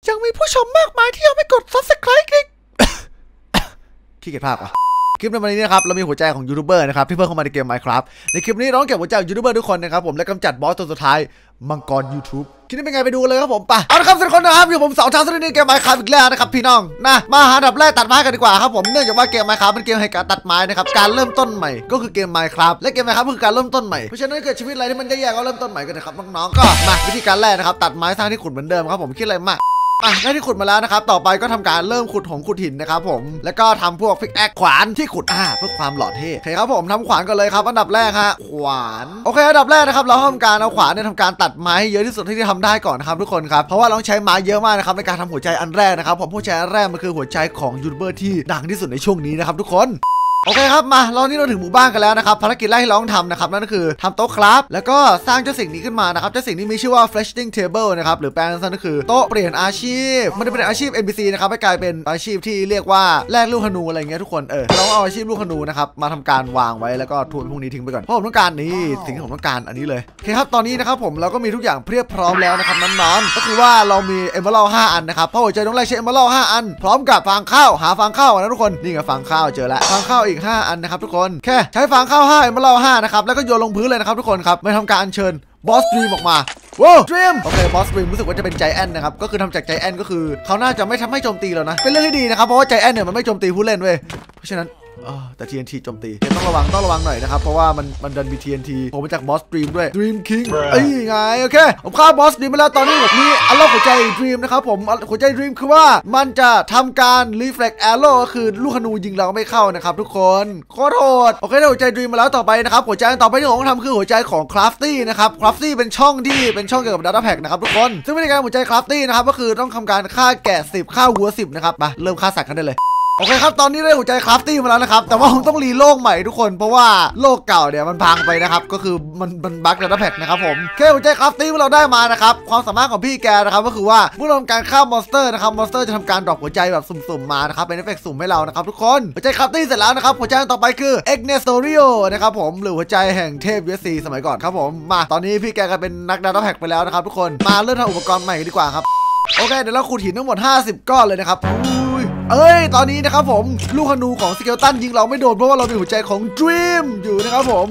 ยังมีผู้ชมมากมายที่ยังไม่กด Subscribe คลิก ขี้เกียจภาพอ่ะคลิปในวันนี้นะครับเรามีหัวใจของยูทูบเบอร์นะครับที่เพิ่มเข้ามาในเกม Minecraft ในคลิปนี้น้องเก็บหัวใจยูทูบเบอร์ทุกคนนะครับผมและกำจัดบอสตัวสุดท้ายมังกร YouTube คลิปนี้เป็นไงไปดูเลยครับผมไปเอาละครับทุกคนนะครับอยู่ผม2 ทางในเกม Minecraft อีกแล้วนะครับพี่น้องนะมาหาดับแรกตัดไม้กันดีกว่าครับผมเนื่องจากว่าเกม Minecraft เป็นเกมให้การตัดไม้นะครับการเริ่มต้นใหม่ก็คือเกม Minecraft และเกม Minecraft คือการเริ่มต้นใหม่เพราะฉะนั้นเกิดชีวิตอะไรที่มันแย่ๆก็เริ่มต้นใหม่กันนะครับน้องๆก็มาวิธีการแรกนะครับตัดไม้สร้างที่ขุดเหมือนเดิมครับผมคิดอะไรมากได้ที่ขุดมาแล้วนะครับต่อไปก็ทำการเริ่มขุดของขุดหินนะครับผมแล้วก็ทำพวกฟิกแอคขวานที่ขุดเพื่อความหล่อเท่โอเคครับผมทำขวานกันเลยครับอันดับแรกฮะขวานโอเคอันดับแรกนะครับเราทำการเอาขวานเนี่ยทำการตัดไม้ให้เยอะที่สุดที่ทำได้ก่อนนะครับทุกคนครับเพราะว่าเราใช้ไม้เยอะมากนะครับในการทำหัวใจอันแรกนะครับผมหัวใจอันแรกมันคือหัวใจของยูทูบเบอร์ที่ดังที่สุดในช่วงนี้นะครับทุกคนโอเคครับมาเรานี่เราถึงหมู่บ้านกันแล้วนะครับภารกิจแรกที่เราต้องทำนะครับนั่นก็คือทำโต๊ะครับแล้วก็สร้างเจ้าสิ่งนี้ขึ้นมานะครับเจ้าสิ่งนี้มีชื่อว่า flashing table นะครับหรือแปลสั้นก็คือโต๊ะเปลี่ยนอาชีพมันจะเป็นอาชีพ NPC นะครับให้กลายเป็นอาชีพที่เรียกว่าแลกลูกธนูอะไรเงี้ยทุกคนเราเอาอาชีพลูกธนูนะครับมาทำการวางไว้แล้วก็ทุนพวกนี้ทิ้งไปก่อนเพราะผมต้องการนี่สิ่งที่ผมต้องการอันนี้เลยโอเคครับตอนนี้นะครับผมเราก็มีทุกอย่างเพียบพร้อมแล้วนะครับน้องๆก็คือว่าเรามี Emerald 5 อันนะครับเพราะหัวใจต้องแรกใช้ Emerald 5 อันพร้อมกับฟางข้าวหาฟางข้าวนะทุกคนนี่ไงฟางข้าวเจอแล้วฟางข้าวอีก5 อันนะครับทุกคนแค่ใช้ฟางข้าว5มาเล่า5นะครับแล้วก็โยนลงพื้นเลยนะครับทุกคนครับไม่ทำการอัญเชิญบอสดรีมออกมาว้าวดรีมโอเคบอสดรีมรู้สึกว่าจะเป็นใจแอนนะครับก็คือทำจากใจแอนก็คือเขาน่าจะไม่ทำให้โจมตีแล้วนะเป็นเรื่องที่ดีนะครับเพราะว่าใจแอนเนี่ยมันไม่โจมตีผู้เล่นเว้ยเพราะฉะนั้นแต่ TNT โจมตีต้องระวังหน่อยนะครับเพราะว่ามันดันมี TNT ผมมาจากบอสดรีมด้วย Dream King ไงโอเคผมฆ่าบอสดรีมไปแล้วตอนนี้มีอัลล็อกหัวใจดรีมนะครับผมหัวใจดรีมคือว่ามันจะทำการ Reflect Arrow ก็คือลูกธนูยิงเราไม่เข้านะครับทุกคนโคตรโหดโอเคได้หัวใจดรีมมาแล้วต่อไปนะครับหัวใจต่อไปที่ผมต้องทำคือหัวใจของ Crafty นะครับ Crafty เป็นช่องเกี่ยวกับ Data Pack นะครับทุกคนซึ่งวิธีการหัวใจ Crafty นะครับก็คือต้องทำการฆ่าแกะ10ฆ่าวัว10นะครับมาเริ่มฆ่าสัตว์กันได้เลยโอเคครับตอนนี้ได้หัวใจคราฟตี้มาแล้วนะครับแต่ว่าผมต้องรีโลกใหม่ทุกคนเพราะว่าโลกเก่าเนี่ยมันพังไปนะครับก็คือมันบั๊กดัตต้าแพ็คนะครับผมแค่หัวใจคราฟตี้เราได้มานะครับความสามารถของพี่แกนะครับก็คือว่าเมื่อเราทำการฆ่ามอนสเตอร์นะครับมอนสเตอร์จะทำการดรอปหัวใจแบบสุ่มๆมานะครับเป็นเอฟเฟกต์สุ่มให้เรานะครับทุกคนหัวใจคราฟตี้เสร็จแล้วนะครับหัวใจต่อไปคือเอ็กเนสโตริโอนะครับผมหรือหัวใจแห่งเทพ USC สมัยก่อนครับผมมาตอนนี้พี่แกกลายเป็นนักดัตต้าแพ็คไปแล้วนะครับทุกคนมาเริ่มทำอุปกรณ์ใหม่ดีกว่าครับโอเคเดี๋ยวเราขุดหินทั้งหมด50 ก้อนเลยนะครับตอนนี้นะครับผมลูกธนูของสเกลตันยิงเราไม่โดนเพราะว่าเรามีหัวใจของ Dream อยู่นะครับผม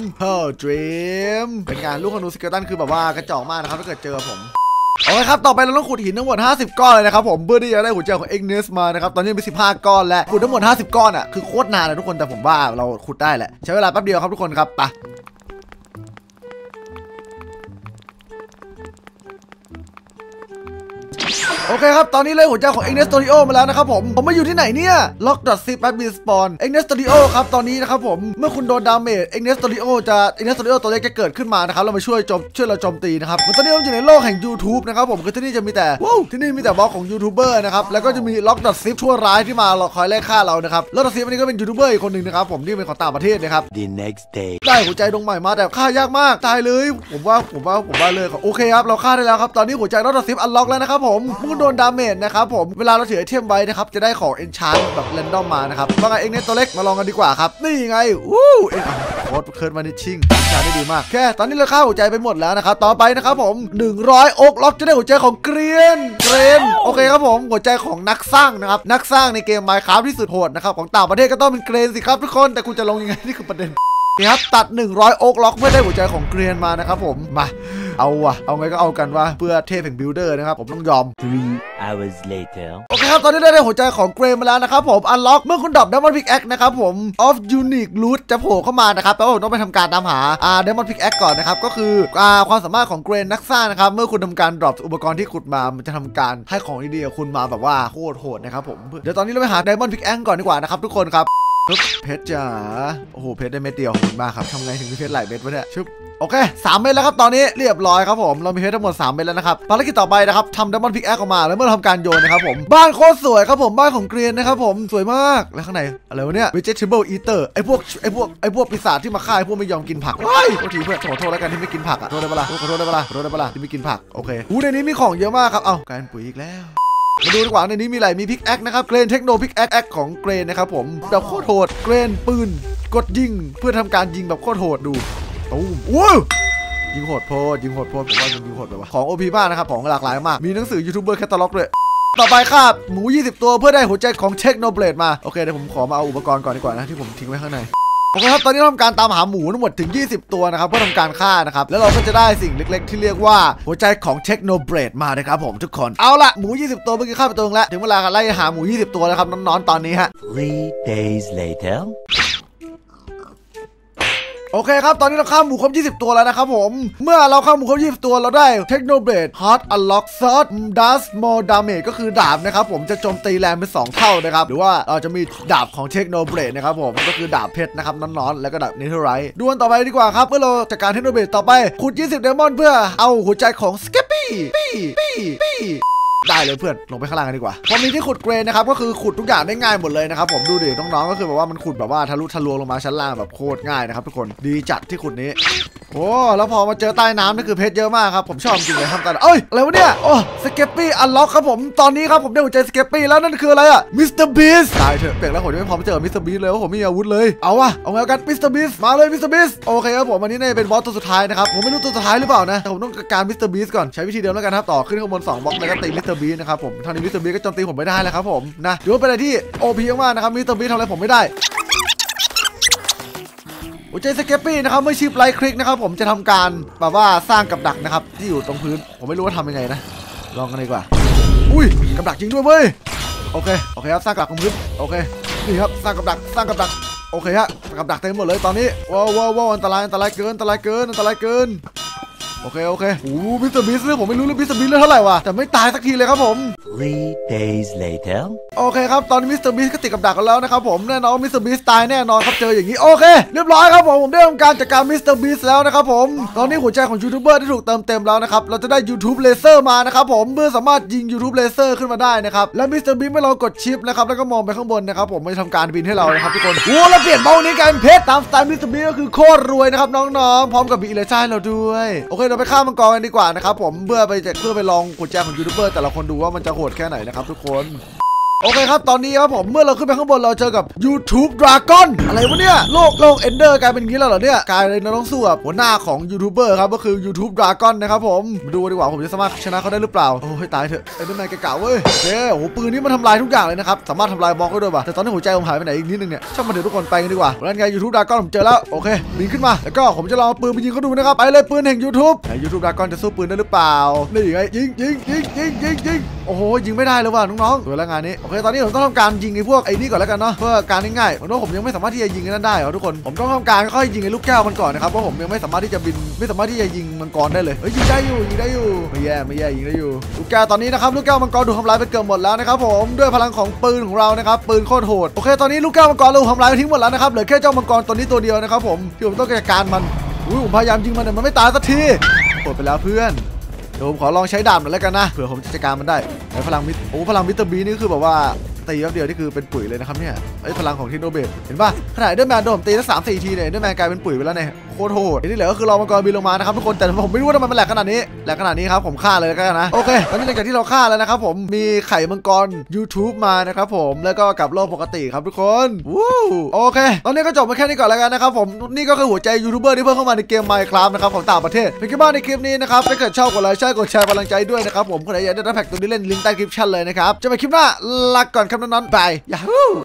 Dream เป็นงานลูกธนูสเกลตันคือแบบว่ากระจอกมากนะครับถ้าเกิดเจอผมโอเคครับต่อไปเราต้องขุดหินทั้งหมด50 ก้อนเลยนะครับผมเพื่อที่จะได้หัวใจของ Ignis มานะครับตอนนี้มี15 ก้อนและขุดทั้งหมด50 ก้อนคือโคตรนานเลยทุกคนแต่ผมว่าเราขุดได้แหละใช้เวลาแป๊บเดียวครับทุกคนครับไปโอเคครับตอนนี้เลยหัวใจของ Ignis Studio มาแล้วนะครับผมมาอยู่ที่ไหนเนี่ย lock.zip admin spawn Ignis Studio ครับตอนนี้นะครับผมเมื่อคุณโดนดาเมจ Ignis Studio ตัวเล็กจะเกิดขึ้นมานะครับเรามาช่วยเราโจมตีนะครับตอนนี้เราอยู่ในโลกแห่ง YouTube นะครับผมคือที่นี่จะมีแต่ที่นี่มีแต่บล็อกของยูทูบเบอร์นะครับแล้วก็จะมี lock.zip ชั่วร้ายที่มาคอยไล่ฆ่าเรานะครับ lock.zip อันนี้ก็เป็นยูทูบเบอร์อีกคนหนึ่งนะครับผมที่เป็นของต่างประเทศนะครับ The next day ได้หัวใจดวงใหม่มาแต่ฆ่ายากมากตายเลยผมว่าเลยโอเคครับเราฆ่าได้แล้วครับตอนนี้หัวใจ lock.zip อันล็อกแล้วนะครับผมโดนดาเมจนะครับผมเวลาเราถือไอเทมไว้นะครับจะได้ของ enchant แบบแรนดอมมานะครับว่าไงเอ็กเนสตัวเล็กมาลองกันดีกว่าครับนี่ไงโคตรเคิร์ดมานิชชิ่งใช้ได้ดีมากแค่ตอนนี้เราฆ่าหัวใจไปหมดแล้วนะครับต่อไปนะครับผม100 โอ๊กล็อกจะได้หัวใจของเกรนโอเคครับผมหัวใจของนักสร้างนะครับนักสร้างในเกม Minecraft ที่สุดโหดนะครับของต่างประเทศก็ต้องเป็นเกรนสิครับทุกคนแต่คุณจะลงยังไงนี่คือประเด็นนี่ครับตัด100 โอ๊กล็อกเพื่อได้หัวใจของเกรนมานะครับผมมาเอาไงก็เอากันว่าเพื่อเทพแห่งบิลเดอร์นะครับผมต้องยอม 3 hours later โอเคครับตอนนี้ได้หัวใจของเกรนมาแล้วนะครับผมอันล็อกเมื่อคุณดรอป Diamond Pickaxe นะครับผม of unique loot จะโผล่เข้ามานะครับแปลว่าผมต้องไปทำการตามหาDiamond Pickaxe ก่อนนะครับก็คือความสามารถของเกรนนักสร้างนะครับเมื่อคุณทำการดรอปอุปกรณ์ที่ขุดมามันจะทำการให้ของดีๆกับคุณมาแบบว่าโคตรโหดนะครับผมเดี๋ยวตอนนี้เราไปหา Diamond Pickaxe ก่อนดีกว่านะครับทุกคนครับเพชรจ๋าโอ้โหเพชรได้เม็ดเดียวขอบคุณมากครับทำไงถึงมีเพชรหลายเม็ดวะเนี่ยชึบโอเค3 เม็ดแล้วครับตอนนี้เรียบร้อยครับผมเรามีเพชรทั้งหมด3 เม็ดแล้วนะครับภารกิจต่อไปนะครับทำ Diamond Pickaxe ออกมาแล้วเมื่อทำการโยนนะครับผมบ้านโคตรสวยครับผมบ้านของเกรียนนะครับผมสวยมากแล้วข้างในอะไรวะเนี่ย Vegetable Eater ไอพวกปีศาจที่มาฆ่าไอพวกไม่ยอมกินผักเฮ้ยโทษทีเพื่อนขอโทษแล้วกันที่ไม่กินผักโทษได้ปะล่ะที่ไม่กินผักโอเคในนี้มีของเยอะมากครับการปุ๋ยอีกแล้วมาดูดีกว่าในนี้มีอะไรมีพิกแอคนะครับเกรนเทคโนพิกแอคของเกรนนะครับผมแบบโคตรโหดเกรนปืนกดยิงเพื่อทำการยิงแบบโคตรโหดดูตูมว้าวยิงโหดโพดผมว่ายิงโหดแบบว่าของ OP มากนะครับของหลากหลายมากมีหนังสือยูทูบเบอร์แคตตาล็อกด้วยต่อไปครับหมู20ตัวเพื่อได้หัวใจของเทคโนเบลดมาโอเคเดี๋ยวผมขอมาเอาอุปกรณ์ก่อนดีกว่านะที่ผมทิ้งไว้ข้างในโอเคครับตอนนี้เราทำการตามหาหมูทั้งหมดถึง20ตัวนะครับเพื่อทำการฆ่านะครับแล้วเราก็จะได้สิ่งเล็กๆที่เรียกว่าหัวใจของเทคโนเบลดมานะครับผมทุกคนเอาละหมู20ตัวเมื่อกี้ฆ่าไปตัวนึงแล้วถึงเวลาไล่หาหมู20ตัวแล้วครับน้องๆตอนนี้ฮะ 3 days later. โอเคครับตอนนี้เราฆ่าหมูครบ20ตัวแล้วนะครับผมเมื่อเราฆ่าหมูครบ20ตัวเราได้เทคโนเบลดฮอตอัลล็อกซอสดัสโมดาเมจก็คือดาบนะครับผมจะโจมตีแรงเป็น2เท่านะครับหรือว่าเราจะมีดาบของเทคโนเบลดนะครับผมก็คือดาบเพชรนะครับน้อนๆแล้วก็ดาบเนเธอร์ไรท์ดวลต่อไปดีกว่าครับเพื่อเราจัดการเทคโนเบลดต่อไปขุด20เดมอนเพื่อเอาหัวใจของสเกปปี้ได้เลยเพื่อนลงไปข้างล่างกันดีกว่าพอมีที่ขุดเกรนนะครับก็คือขุดทุกอย่างได้ง่ายหมดเลยนะครับผมดูดิน้องๆก็คือแบบว่ามันขุดแบบว่าทะลุทะลวงลงมาชั้นล่างแบบโคตรง่ายนะครับทุกคนดีจัดที่ขุดนี้โอ้แล้วพอมาเจอใต้น้ำนี่คือเพชรเยอะมากครับผมชอบจริงเลยครับตอนเอ้ยอะไรวะเนี่ยโอ้สเกปปี้อันล็อกครับผมตอนนี้ครับผมได้หัวใจสเกปปี้แล้วนั่นคืออะไรอะมิสเตอร์บีสตายเถอะเปลี่ยนแล้วผมยังไม่พร้อมเจอมิสเตอร์บีสเลยว่าผมมีอาวุธเลยเอาวะเอาไงกันมิสเตอร์บีสมาเลยมิสเตอร์บีสโอเคครับผมอันนี้เนี่ยเป็นบอสตัวสุดท้ายนะครับผมไม่รู้ตัวสุดท้ายหรือเปล่านะแต่ผมต้องการมิสเตอร์บีสก่อนใช้วิธีเดิมแล้วกันครับต่อขึ้นข้างบน2บล็อกแล้วก็ตีมิสเตอร์บีสนะครับผมเท่านี้มิสเตอร์บีสก็โจมตีผมไม่ได้แล้วครับผมนะถือว่าเป็นอะไรที่โอพีมากๆนะครับมิสเตอร์บีสทำอะไรผมไม่ได้หัวใจสเกปปี้นะครับเมื่อชิปไลท์คลิกนะครับผมจะทำการแบบว่าสร้างกับดักนะครับที่อยู่ตรงพื้นผมไม่รู้ว่าทำยังไงนะลองกันดีกว่าอุ้ยกับดักจริงด้วยเว้ยโอเคครับสร้างกับดักตรงพื้นโอเคนี่ครับสร้างกับดักโอเคฮะกับดักเต็มหมดเลยตอนนี้ว้าวอันตรายเกินโอเคโอ้มิสเตอร์บีสผมไม่รู้เลยมิสเตอร์บีสเท่าไหร่วะแต่ไม่ตายสักทีเลยครับผม 3 days later. โอเคครับตอนนี้มิสเตอร์บีสก็ติดกับดักกันแล้วนะครับผมแน่นอนมิสเตอร์บีสตายแน่นอนครับเจออย่างนี้โอเคเรียบร้อยครับผมได้ทำการจัดการมิสเตอร์บีสแล้วนะครับผมตอนนี้หัวใจของยูทูบเบอร์ได้ถูกเติมเต็มแล้วนะครับเราจะได้ YouTube เลเซอร์มานะครับผมเมื่อสามารถยิง YouTube เลเซอร์ขึ้นมาได้นะครับและมิสเตอร์บีสไม่เรากดชิปนะครับแล้วก็มองไปข้างบนนะครับผมมันจะทำการบินให้เรานะครับทุกคนโอ้เราเปลี่ยนเบานี้กันเพชรตามสไตล์มิสเตอร์บีสก็คือโคตรรวยนะครับน้องๆพร้อมกับมีอิเลชั่นให้เราด้วยโอเคเราไปฆ่ามังกรกันดีกว่านะครับผมเพื่อไปลองหัวใจของยูทูบเบอร์แต่ละคนดูว่ามันจะโหดแค่ไหนนะครับทุกคนโอเคครับตอนนี้ครับผมเมื่อเราขึ้นไปข้างบนเราเจอกับ YouTube Dragon อะไรวะเนี่ยโลก Ender กลายเป็นอย่างนี้แล้วเหรอเนี่ยกลายเป็นน้องสู้กับหัวหน้าของยูทูบเบอร์ครับก็คือ YouTube Dragon นะครับผมมาดูดีกว่าผมจะสามารถชนะเขาได้หรือเปล่าโอ้ยตายเถอะไอ้นั่นนายเก่าเว้ยโอเคโอ้โหปืนนี้มันทำลายทุกอย่างเลยนะครับสามารถทำลายบล็อกได้ด้วยป่ะแต่ตอนนี้หัวใจผมหายไปไหนอีกนิดนึงเนี่ยช่างมันเถอะทุกคนไปกันดีกว่าแล้วไง YouTube Dragon ผมเจอแล้วโอเคบินขึ้นมาแล้วก็ผมจะลองปืนไปยิงเขาดูนะครับไปเลยปืนแห่ง YouTube ไอ้ YouTube Dragon จะสู้ปืนได้หรือเปล่านี่ไงยิงโอ้โหยิงไม่ได้เลยว่ะน้องๆตัวแล้วงานนี้โอเคตอนนี้ผมต้องทำการยิงไอ้พวกไอ้นี่ก่อนแล้วกันเนาะเพื่อการง่ายๆเพราะว่าผมยังไม่สามารถที่จะยิงนั่นได้ครับทุกคนผมต้องทำการค่อยยิงไอ้ลูกแก้วมันก่อนนะครับเพราะผมยังไม่สามารถที่จะบินไม่สามารถที่จะยิงมังกรได้เลยยิงได้อยู่ไม่แย่ยิงได้อยู่ลูกแก้วตอนนี้นะครับลูกแก้วมังกรถูกทำลายไปเกือบหมดแล้วนะครับผมด้วยพลังของปืนของเรานะครับปืนโคตรโหดโอเคตอนนี้ลูกแก้วมังกรเราทำลายไปทิ้งหมดแล้วนะครับเหลือแค่เจ้ามังกรตัวนี้ตัวเดียวนะครับผมที่ผมต้องจัดการมันผมพยายามยิงมันแต่มันไม่ตายสักทีโหดไปแล้วเพื่อนเดี๋ยวผมขอลองใช้ดาบหน่อยแล้วกันนะเผื่อผมจะจัดการมันได้พลังมิสเตอร์บีนี่คือแบบว่าตีแป๊บเดียวนี่คือเป็นปุ๋ยเลยนะครับเนี่ยพลังของเทคโนเบลดเห็นป่ะขนาดเดอร์แมนโดนตีตั้ง3-4 ทีเนี่ยเดอร์แมนกลายเป็นปุ๋ยไปแล้วเนี่ยโคตรโหดที่เหลือก็คือเรามังกรบินลงมานะครับทุกคนแต่ผมไม่รู้ว่าทำไมมันแหลกขนาดนี้ครับผมฆ่าเลยแล้วกันนะโอเคตอนนี้หลังจากที่เราฆ่าแล้วนะครับผมมีไข่มังกร YouTube มานะครับผมแล้วก็กลับโลกปกติครับทุกคนวู้โอเคตอนนี้ก็จบมาแค่นี้ก่อนแล้วกันนะครับผมนี่ก็คือหัวใจยูทูบเบอร์ที่เพิ่มเข้ามาในเกม Minecraft นะครับของต่างประเทศเป็นคลิปบ้านในคลิปนี้นะครับถ้าเกิดชอบกดไลค์กดแชร์กำลังใจด้วยนะครับผมคนไหนอยากได้แพ็กตัวนี้เล่นลิงก์ใต้คลิปชั่นเลยนะครับจะไปคลิปหน้าลาก่อนครับน้องๆบายยาฮู